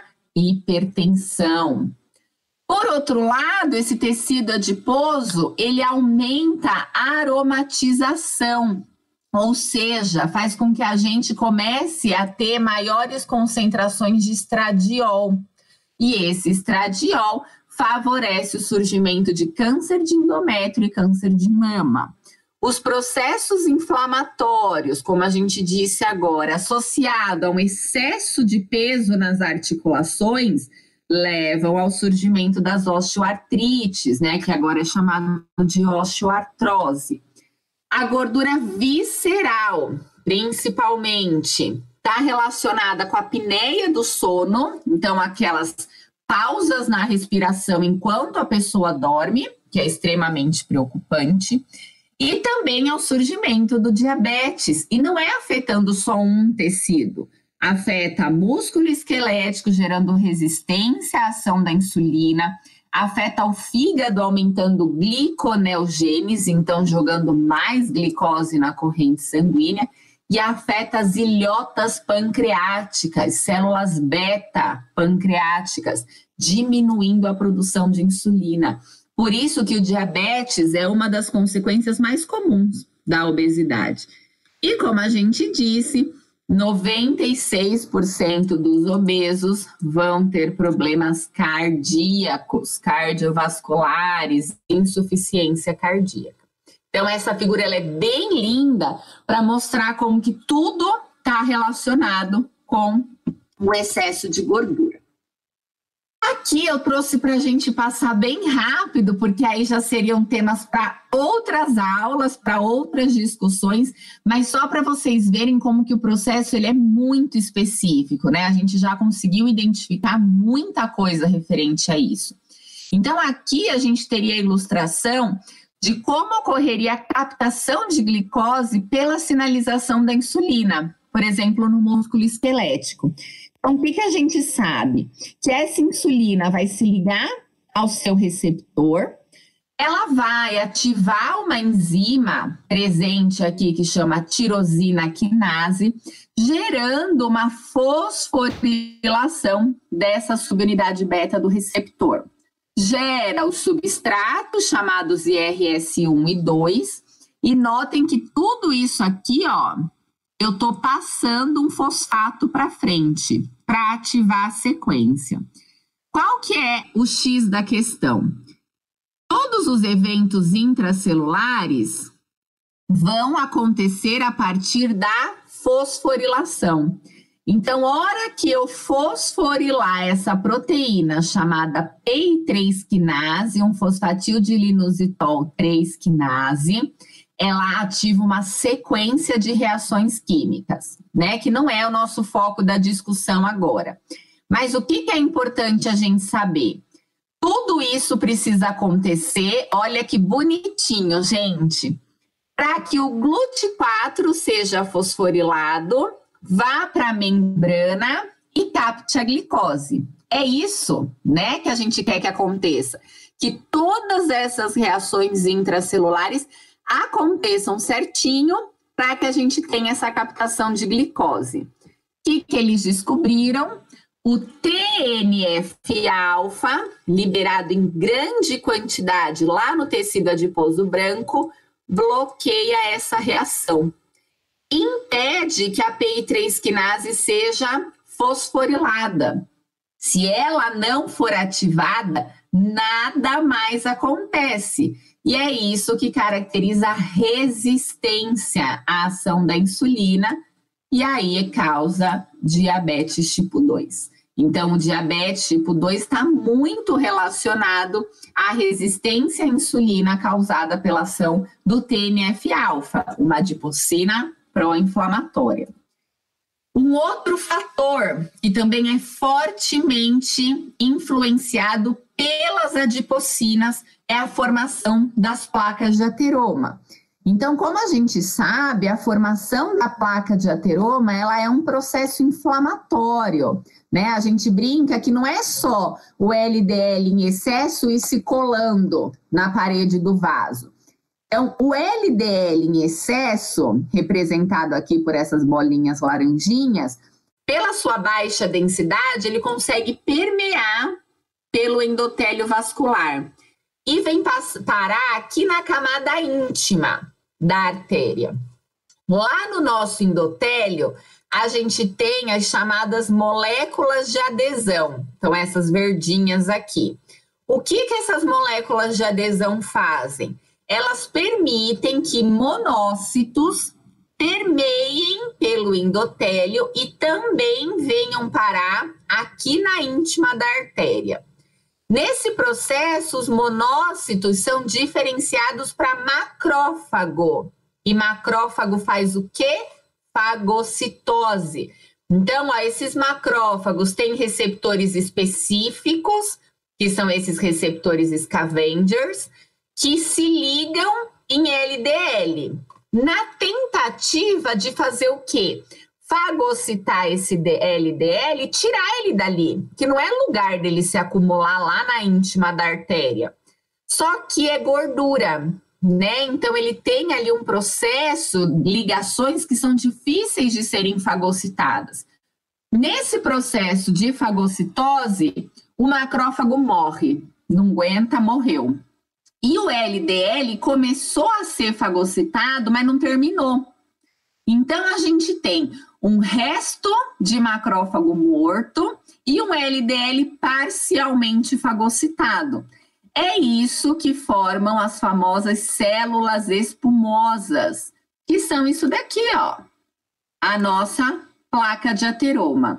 hipertensão. Por outro lado, esse tecido adiposo, ele aumenta a aromatização, ou seja, faz com que a gente comece a ter maiores concentrações de estradiol. E esse estradiol favorece o surgimento de câncer de endométrio e câncer de mama. Os processos inflamatórios, como a gente disse agora, associado a um excesso de peso nas articulações, levam ao surgimento das osteoartrites, né, que agora é chamado de osteoartrose. A gordura visceral, principalmente, está relacionada com a apneia do sono, então aquelas pausas na respiração enquanto a pessoa dorme, que é extremamente preocupante, e também ao surgimento do diabetes, e não é afetando só um tecido, afeta músculo esquelético, gerando resistência à ação da insulina, afeta o fígado, aumentando gliconeogênese, então jogando mais glicose na corrente sanguínea, e afeta as ilhotas pancreáticas, células beta pancreáticas, diminuindo a produção de insulina. Por isso que o diabetes é uma das consequências mais comuns da obesidade. E como a gente disse, 96% dos obesos vão ter problemas cardíacos, cardiovasculares, insuficiência cardíaca. Então, essa figura ela é bem linda para mostrar como que tudo está relacionado com o excesso de gordura. Aqui eu trouxe para a gente passar bem rápido, porque aí já seriam temas para outras aulas, para outras discussões, mas só para vocês verem como que o processo ele é muito específico, né? A gente já conseguiu identificar muita coisa referente a isso. Então, aqui a gente teria a ilustração de como ocorreria a captação de glicose pela sinalização da insulina, por exemplo, no músculo esquelético. Então, o que a gente sabe? Que essa insulina vai se ligar ao seu receptor, ela vai ativar uma enzima presente aqui que chama tirosina quinase, gerando uma fosforilação dessa subunidade beta do receptor. Gera os substratos chamados IRS1 e 2, e notem que tudo isso aqui, ó, eu estou passando um fosfato para frente, para ativar a sequência. Qual que é o X da questão? Todos os eventos intracelulares vão acontecer a partir da fosforilação. Então, hora que eu fosforilar essa proteína chamada PI3-quinase, um fosfatildilinositol 3-quinase, ela ativa uma sequência de reações químicas, né? Que não é o nosso foco da discussão agora. Mas o que é importante a gente saber? Tudo isso precisa acontecer, olha que bonitinho, gente, para que o GLUT4 seja fosforilado, vá para a membrana e capte a glicose. É isso, né, que a gente quer que aconteça. Que todas essas reações intracelulares aconteçam certinho para que a gente tenha essa captação de glicose. O que eles descobriram? O TNF-alfa, liberado em grande quantidade lá no tecido adiposo branco, bloqueia essa reação. Impede que a PI3-quinase seja fosforilada. Se ela não for ativada, nada mais acontece. E é isso que caracteriza a resistência à ação da insulina, e aí causa diabetes tipo 2. Então, o diabetes tipo 2 está muito relacionado à resistência à insulina causada pela ação do TNF-alfa, uma adipocina pró-inflamatória. Um outro fator que também é fortemente influenciado pelas adipocinas é a formação das placas de ateroma. Então, como a gente sabe, a formação da placa de ateroma, ela é um processo inflamatório, né? A gente brinca que não é só o LDL em excesso e se colando na parede do vaso. Então, o LDL em excesso, representado aqui por essas bolinhas laranjinhas, pela sua baixa densidade, ele consegue permear pelo endotélio vascular e vem parar aqui na camada íntima da artéria. Lá no nosso endotélio, a gente tem as chamadas moléculas de adesão. Então, essas verdinhas aqui. O que essas moléculas de adesão fazem? Elas permitem que monócitos permeiem pelo endotélio e também venham parar aqui na íntima da artéria. Nesse processo, os monócitos são diferenciados para macrófago. E macrófago faz o quê? Fagocitose. Então, ó, esses macrófagos têm receptores específicos, que são esses receptores scavengers, que se ligam em LDL. Na tentativa de fazer o quê? Fagocitar esse LDL e tirar ele dali, que não é lugar dele se acumular lá na íntima da artéria. Só que é gordura, né? Então ele tem ali um processo, ligações que são difíceis de serem fagocitadas. Nesse processo de fagocitose, o macrófago morre, não aguenta, morreu. E o LDL começou a ser fagocitado, mas não terminou. Então, a gente tem um resto de macrófago morto e um LDL parcialmente fagocitado. É isso que formam as famosas células espumosas, que são isso daqui, ó, a nossa placa de ateroma.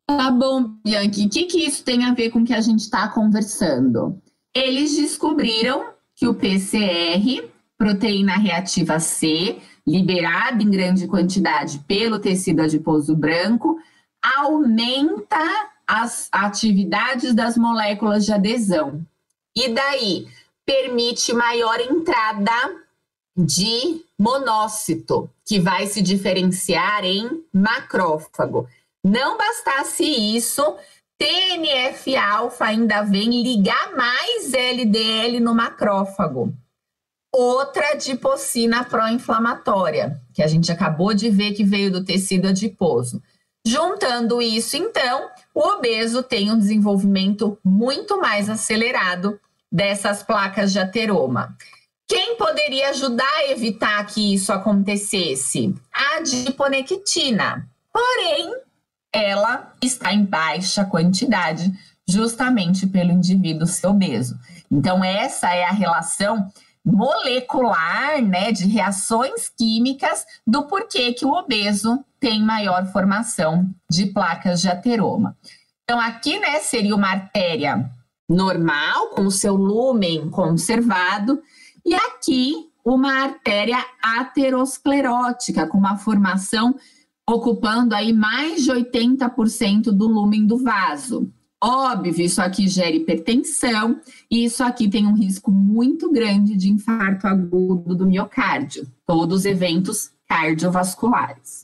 Tá bom, Bianchi, o que isso tem a ver com o que a gente está conversando? Eles descobriram que o PCR, proteína reativa C, liberada em grande quantidade pelo tecido adiposo branco, aumenta as atividades das moléculas de adesão. E daí permite maior entrada de monócito, que vai se diferenciar em macrófago. Não bastasse isso, TNF-alfa ainda vem ligar mais LDL no macrófago. Outra adipocina pró-inflamatória, que a gente acabou de ver que veio do tecido adiposo. Juntando isso, então, o obeso tem um desenvolvimento muito mais acelerado dessas placas de ateroma. Quem poderia ajudar a evitar que isso acontecesse? A adiponectina. Porém, ela está em baixa quantidade, justamente pelo indivíduo ser obeso. Então, essa é a relação molecular, né, de reações químicas do porquê que o obeso tem maior formação de placas de ateroma. Então, aqui, né, seria uma artéria normal, com o seu lúmen conservado, e aqui uma artéria aterosclerótica, com uma formação ocupando aí mais de 80% do lúmen do vaso. Óbvio, isso aqui gera hipertensão e isso aqui tem um risco muito grande de infarto agudo do miocárdio, todos os eventos cardiovasculares.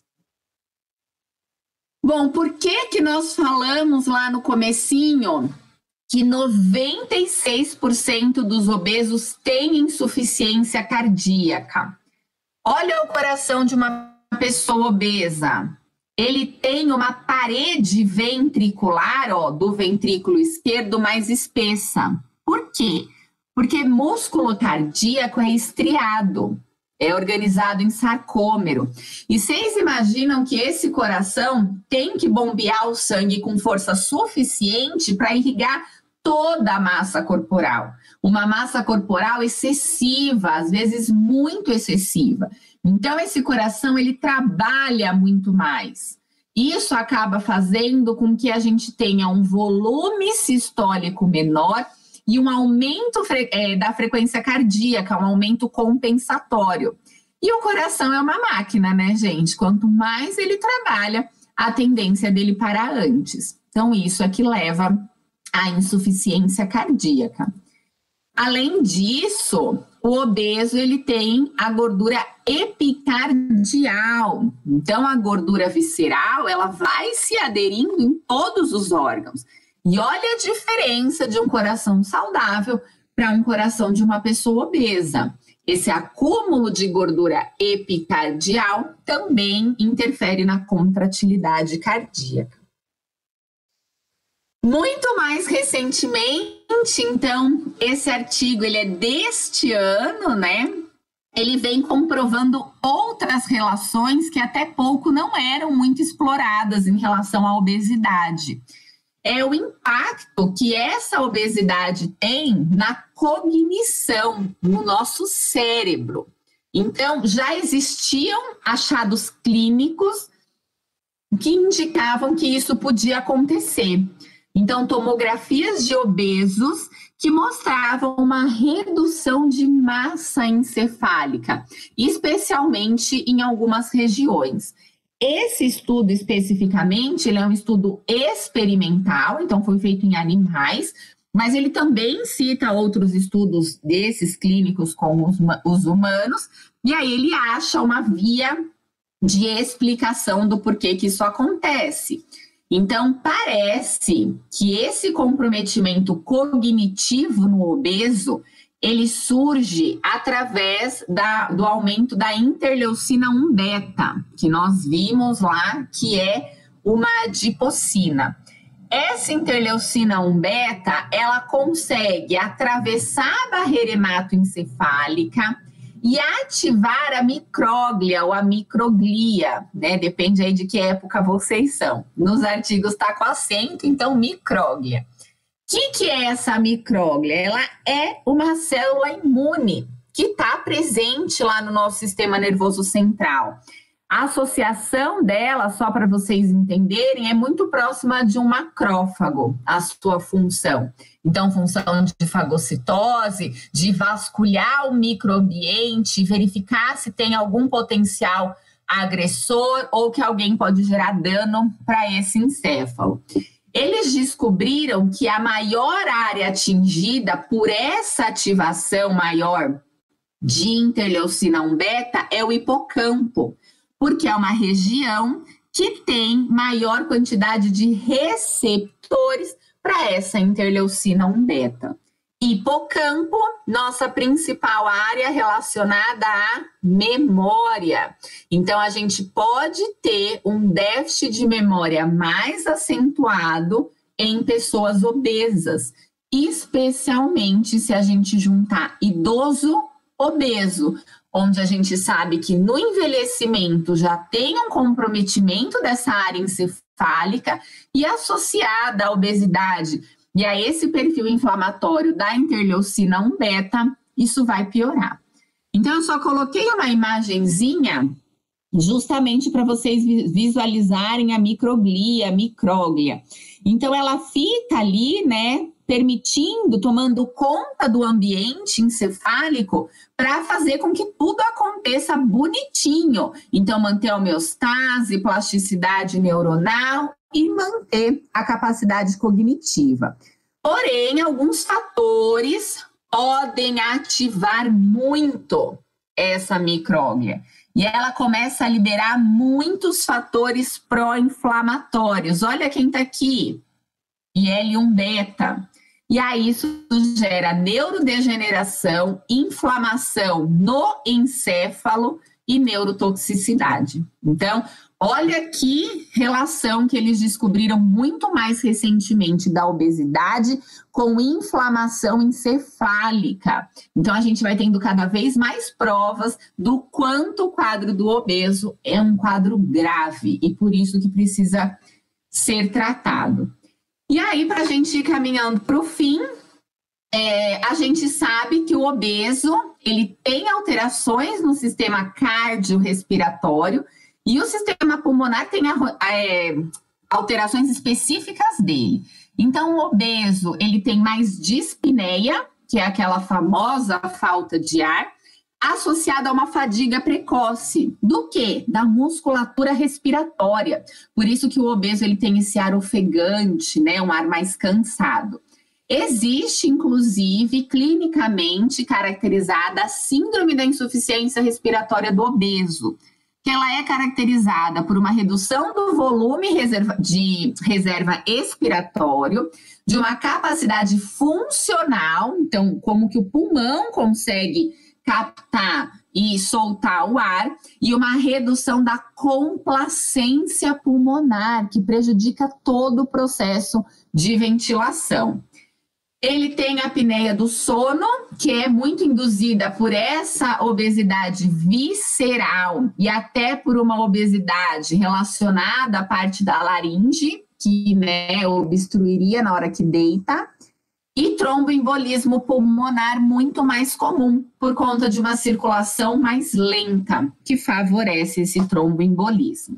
Bom, por que nós falamos lá no comecinho que 96% dos obesos têm insuficiência cardíaca? Olha o coração de uma pessoa obesa. Ele tem uma parede ventricular, ó, do ventrículo esquerdo mais espessa. Por quê? Porque músculo cardíaco é estriado, é organizado em sarcômero. E vocês imaginam que esse coração tem que bombear o sangue com força suficiente para irrigar toda a massa corporal. Uma massa corporal excessiva, às vezes muito excessiva. Então, esse coração, ele trabalha muito mais. Isso acaba fazendo com que a gente tenha um volume sistólico menor e um aumento da frequência cardíaca, um aumento compensatório. E o coração é uma máquina, né, gente? Quanto mais ele trabalha, a tendência dele parar antes. Então, isso é que leva à insuficiência cardíaca. Além disso, o obeso, ele tem a gordura epicardial. Então, a gordura visceral, ela vai se aderindo em todos os órgãos. E olha a diferença de um coração saudável para um coração de uma pessoa obesa. Esse acúmulo de gordura epicardial também interfere na contratilidade cardíaca. Muito mais recentemente, então, esse artigo ele é deste ano, né? Ele vem comprovando outras relações que até pouco não eram muito exploradas em relação à obesidade. É o impacto que essa obesidade tem na cognição, no nosso cérebro. Então, já existiam achados clínicos que indicavam que isso podia acontecer. Então, tomografias de obesos que mostravam uma redução de massa encefálica, especialmente em algumas regiões. Esse estudo especificamente, ele é um estudo experimental, então foi feito em animais, mas ele também cita outros estudos desses clínicos com os humanos, e aí ele acha uma via de explicação do porquê que isso acontece. Então, parece que esse comprometimento cognitivo no obeso, ele surge através do aumento da interleucina 1 beta, que nós vimos lá, que é uma adipocina. Essa interleucina 1 beta, ela consegue atravessar a barreira hematoencefálica e ativar a micróglia ou a microglia, né? Depende aí de que época vocês são. Nos artigos está com acento, então micróglia. O que é essa micróglia? Ela é uma célula imune que está presente lá no nosso sistema nervoso central. A associação dela, só para vocês entenderem, é muito próxima de um macrófago, a sua função. Então, função de fagocitose, de vasculhar o microambiente, verificar se tem algum potencial agressor ou que alguém pode gerar dano para esse encéfalo. Eles descobriram que a maior área atingida por essa ativação maior de interleucina 1 beta é o hipocampo, porque é uma região que tem maior quantidade de receptores para essa interleucina 1 beta. Hipocampo, nossa principal área relacionada à memória. Então, a gente pode ter um déficit de memória mais acentuado em pessoas obesas, especialmente se a gente juntar idoso obeso, onde a gente sabe que no envelhecimento já tem um comprometimento dessa área encefálica e associada à obesidade e a esse perfil inflamatório da interleucina 1 beta, isso vai piorar. Então, eu só coloquei uma imagenzinha justamente para vocês visualizarem a microglia, a micróglia. Então, ela fica ali, né, permitindo, tomando conta do ambiente encefálico para fazer com que tudo aconteça bonitinho. Então, manter a homeostase, plasticidade neuronal e manter a capacidade cognitiva. Porém, alguns fatores podem ativar muito essa micróglia. E ela começa a liberar muitos fatores pró-inflamatórios. Olha quem está aqui. IL-1 beta. E aí isso gera neurodegeneração, inflamação no encéfalo e neurotoxicidade. Então, olha que relação que eles descobriram muito mais recentemente da obesidade com inflamação encefálica. Então, a gente vai tendo cada vez mais provas do quanto o quadro do obeso é um quadro grave e por isso que precisa ser tratado. E aí, para a gente ir caminhando para o fim, a gente sabe que o obeso, ele tem alterações no sistema cardiorrespiratório e o sistema pulmonar tem alterações específicas dele. Então, o obeso, ele tem mais dispneia, que é aquela famosa falta de ar, associada a uma fadiga precoce. Do quê? Da musculatura respiratória. Por isso que o obeso ele tem esse ar ofegante, né? Um ar mais cansado. Existe, inclusive, clinicamente caracterizada a síndrome da insuficiência respiratória do obeso, que ela é caracterizada por uma redução do volume de reserva expiratório, de uma capacidade funcional, então, como que o pulmão consegue captar e soltar o ar, e uma redução da complacência pulmonar, que prejudica todo o processo de ventilação. Ele tem a apneia do sono, que é muito induzida por essa obesidade visceral e até por uma obesidade relacionada à parte da laringe, que, né, obstruiria na hora que deita. E tromboembolismo pulmonar muito mais comum, por conta de uma circulação mais lenta, que favorece esse tromboembolismo.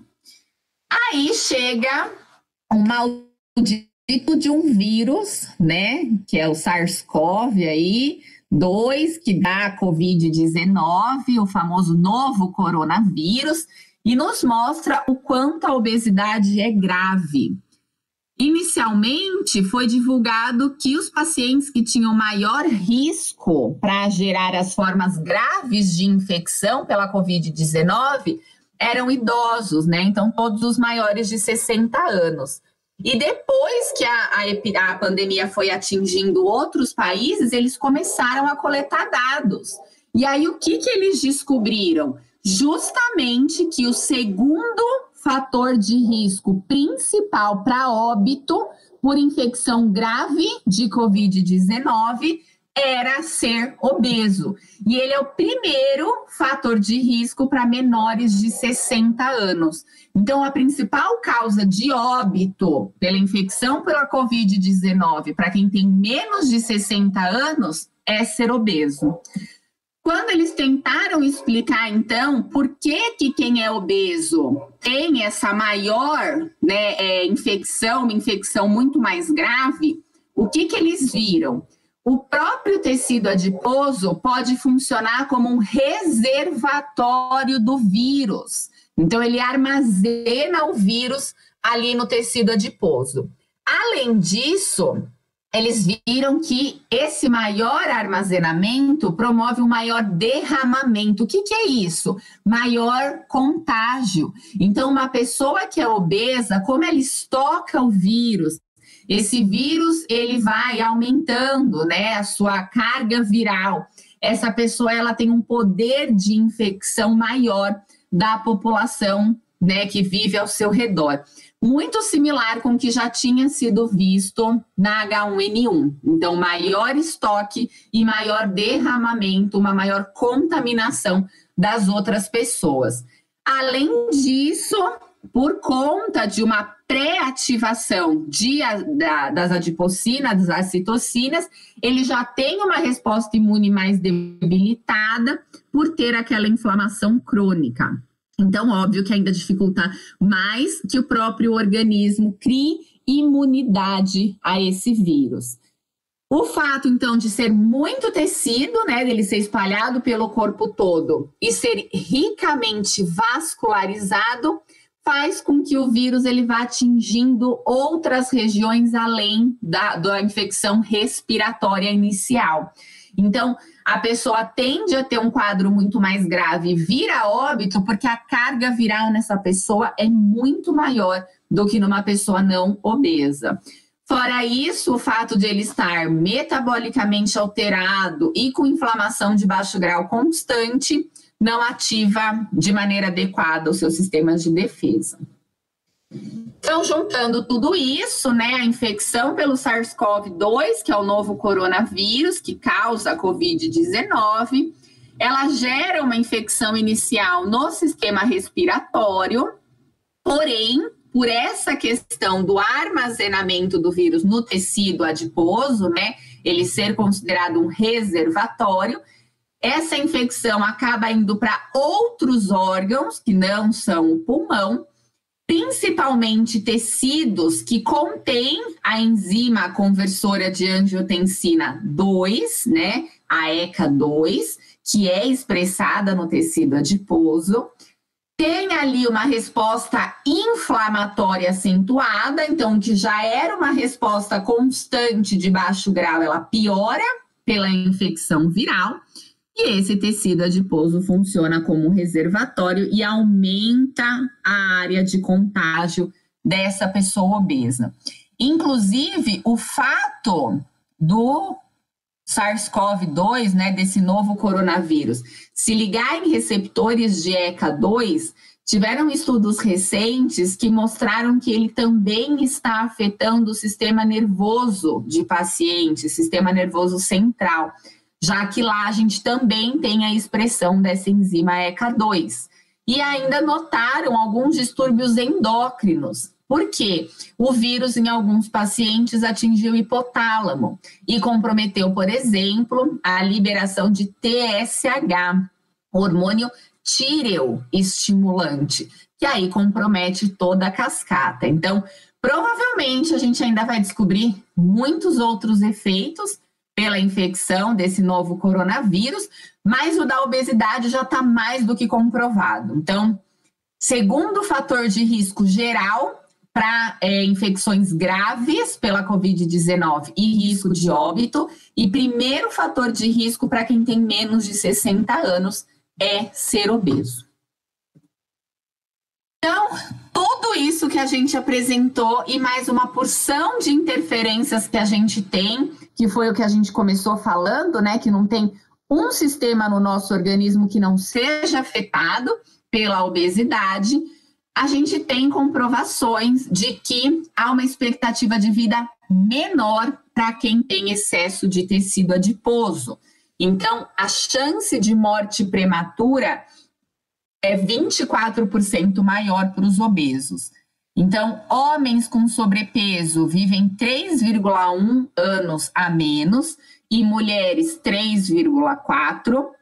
Aí chega um maldito de um vírus, né, que é o SARS-CoV aí, 2, que dá a Covid-19, o famoso novo coronavírus, e nos mostra o quanto a obesidade é grave. Inicialmente, foi divulgado que os pacientes que tinham maior risco para gerar as formas graves de infecção pela Covid-19 eram idosos, né? Então, todos os maiores de 60 anos. E depois que a pandemia foi atingindo outros países, eles começaram a coletar dados. E aí, o que eles descobriram? Justamente que o segundo fator de risco principal para óbito por infecção grave de Covid-19 era ser obeso. E ele é o primeiro fator de risco para menores de 60 anos. Então, a principal causa de óbito pela infecção pela Covid-19 para quem tem menos de 60 anos é ser obeso. Quando eles tentaram explicar, então, por que quem é obeso tem essa maior, né, infecção, uma infecção muito mais grave, o que eles viram? O próprio tecido adiposo pode funcionar como um reservatório do vírus. Então, ele armazena o vírus ali no tecido adiposo. Além disso, eles viram que esse maior armazenamento promove um maior derramamento. O que é isso? Maior contágio. Então, uma pessoa que é obesa, como ela estoca o vírus, esse vírus ele vai aumentando, né, a sua carga viral. Essa pessoa ela tem um poder de infecção maior da população, né, que vive ao seu redor. Muito similar com o que já tinha sido visto na H1N1. Então, maior estoque e maior derramamento, uma maior contaminação das outras pessoas. Além disso, por conta de uma pré-ativação das adipocinas, das citocinas, ele já tem uma resposta imune mais debilitada por ter aquela inflamação crônica. Então, óbvio que ainda dificulta mais que o próprio organismo crie imunidade a esse vírus. O fato, então, de ser muito tecido, né, dele ser espalhado pelo corpo todo e ser ricamente vascularizado, faz com que o vírus ele vá atingindo outras regiões além da infecção respiratória inicial. Então, a pessoa tende a ter um quadro muito mais grave e vir a óbito porque a carga viral nessa pessoa é muito maior do que numa pessoa não obesa. Fora isso, o fato de ele estar metabolicamente alterado e com inflamação de baixo grau constante não ativa de maneira adequada os seus sistemas de defesa. Então, juntando tudo isso, né, a infecção pelo SARS-CoV-2, que é o novo coronavírus que causa a COVID-19, ela gera uma infecção inicial no sistema respiratório, porém, por essa questão do armazenamento do vírus no tecido adiposo, né, ele ser considerado um reservatório, essa infecção acaba indo para outros órgãos que não são o pulmão, principalmente tecidos que contêm a enzima conversora de angiotensina 2, né, a ECA2, que é expressada no tecido adiposo. Tem ali uma resposta inflamatória acentuada, então que já era uma resposta constante de baixo grau, ela piora pela infecção viral. E esse tecido adiposo funciona como um reservatório e aumenta a área de contágio dessa pessoa obesa. Inclusive, o fato do SARS-CoV-2, né, desse novo coronavírus, se ligar em receptores de ECA2, tiveram estudos recentes que mostraram que ele também está afetando o sistema nervoso de pacientes, sistema nervoso central, já que lá a gente também tem a expressão dessa enzima ECA2. E ainda notaram alguns distúrbios endócrinos. Por quê? O vírus, em alguns pacientes, atingiu o hipotálamo e comprometeu, por exemplo, a liberação de TSH, hormônio tireoestimulante, que aí compromete toda a cascata. Então, provavelmente a gente ainda vai descobrir muitos outros efeitos pela infecção desse novo coronavírus, mas o da obesidade já está mais do que comprovado. Então, segundo fator de risco geral para infecções graves pela Covid-19 e risco de óbito, e primeiro fator de risco para quem tem menos de 60 anos é ser obeso. Então, tudo isso que a gente apresentou e mais uma porção de interferências que a gente tem, que foi o que a gente começou falando, né, que não tem um sistema no nosso organismo que não seja afetado pela obesidade, a gente tem comprovações de que há uma expectativa de vida menor para quem tem excesso de tecido adiposo. Então, a chance de morte prematura é 24% maior para os obesos. Então, homens com sobrepeso vivem 3,1 anos a menos e mulheres 3,4.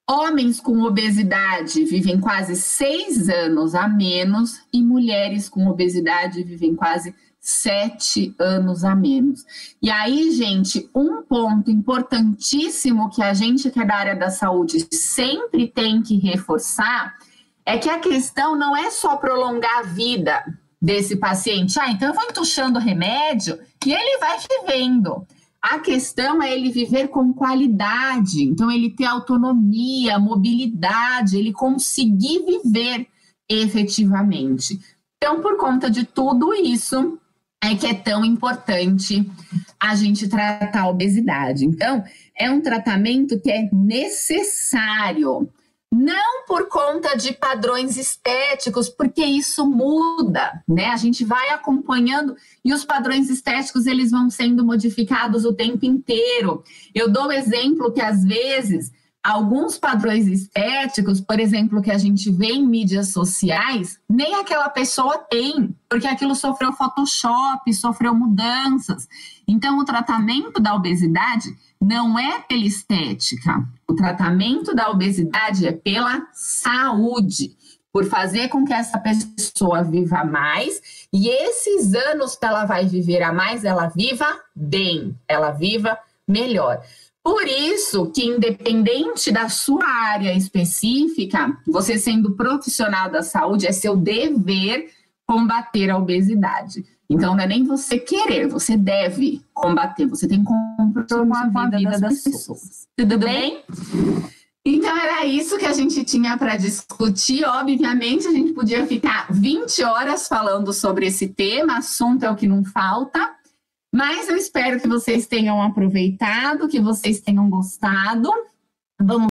Homens com obesidade vivem quase 6 anos a menos e mulheres com obesidade vivem quase 7 anos a menos. E aí, gente, um ponto importantíssimo que a gente que é da área da saúde sempre tem que reforçar é que a questão não é só prolongar a vida desse paciente. Então eu vou entuchando remédio e ele vai vivendo. A questão é ele viver com qualidade, então ele ter autonomia, mobilidade, ele conseguir viver efetivamente. Então, por conta de tudo isso, é que é tão importante a gente tratar a obesidade. Então, é um tratamento que é necessário, não por conta de padrões estéticos, porque isso muda, né? A gente vai acompanhando e os padrões estéticos, eles vão sendo modificados o tempo inteiro. Eu dou o exemplo que, às vezes, alguns padrões estéticos, por exemplo, que a gente vê em mídias sociais, nem aquela pessoa tem, porque aquilo sofreu Photoshop, sofreu mudanças. Então, o tratamento da obesidade não é pela estética. O tratamento da obesidade é pela saúde, por fazer com que essa pessoa viva mais e esses anos que ela vai viver a mais, ela viva bem, ela viva melhor. Por isso que, independente da sua área específica, você sendo profissional da saúde, é seu dever combater a obesidade. Então, não é nem você querer, você deve combater, você tem compromisso com a vida das pessoas. Tudo bem? Então, era isso que a gente tinha para discutir. Obviamente, a gente podia ficar 20 horas falando sobre esse tema, assunto é o que não falta. Mas eu espero que vocês tenham aproveitado, que vocês tenham gostado. Vamos